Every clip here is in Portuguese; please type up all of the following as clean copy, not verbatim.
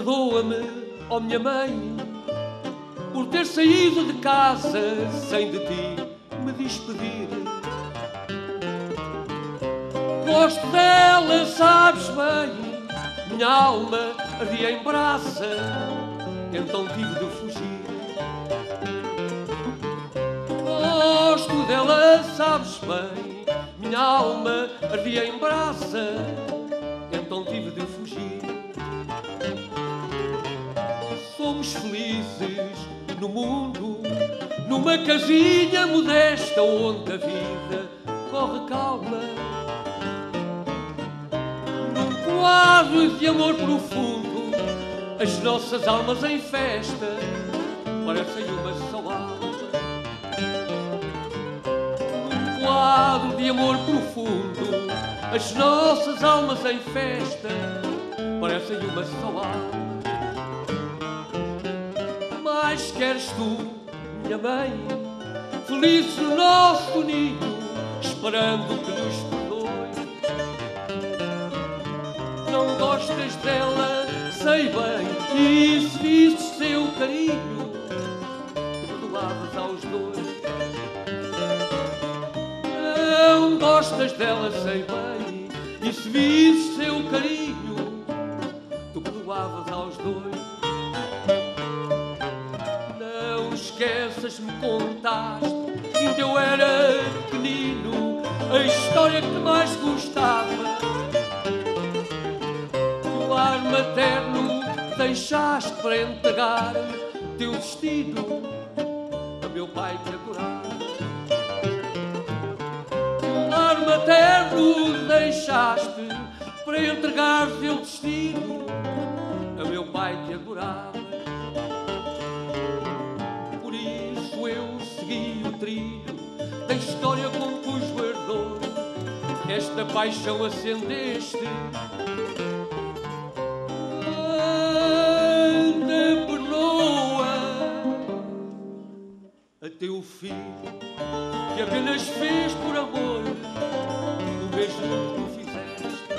Perdoa-me, ó minha mãe, por ter saído de casa sem de ti me despedir. Gosto dela, sabes bem, minha alma ardia em brasa, então tive de fugir. Gosto dela, sabes bem, minha alma ardia em brasa, então tive de fugir. Somos felizes no mundo, numa casinha modesta onde a vida corre calma, num quadro de amor profundo, as nossas almas em festa parecem uma só alma. Num quadro de amor profundo, as nossas almas em festa parecem uma só alma. Mas queres tu, minha mãe, feliz no nosso ninho, esperando que nos perdoe? Não gostas dela, sei bem, e se vistes seu carinho, perdoavas aos dois. Não gostas dela, sei bem, e se vistes seu carinho, tu perdoavas aos dois. Esqueças-me, contaste, quando eu era pequenino, a história que mais gostava. O ar materno deixaste para entregar teu destino a meu pai que adorava. O ar materno deixaste para entregar teu destino a meu pai que adorava. Da história com cujo ardor esta paixão acendeste. Anda, perdoa a teu filho que apenas fez por amor o mesmo que tu fizeste.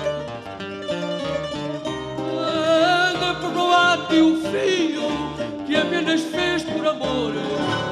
Anda, perdoa a teu filho que apenas fez por amor